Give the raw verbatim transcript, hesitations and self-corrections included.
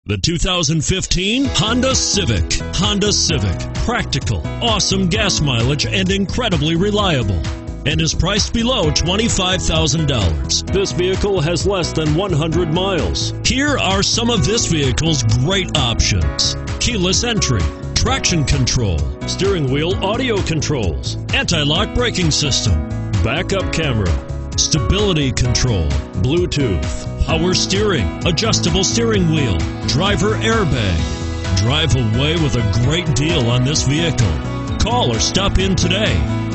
The two thousand fifteen Honda Civic. Honda Civic. Practical, awesome gas mileage, and incredibly reliable. And is priced below twenty-five thousand dollars. This vehicle has less than one hundred miles. Here are some of this vehicle's great options: keyless entry, traction control, steering wheel audio controls, anti-lock braking system, backup camera, stability control, Bluetooth, power steering, adjustable steering wheel, driver airbag. Drive away with a great deal on this vehicle. Call or stop in today.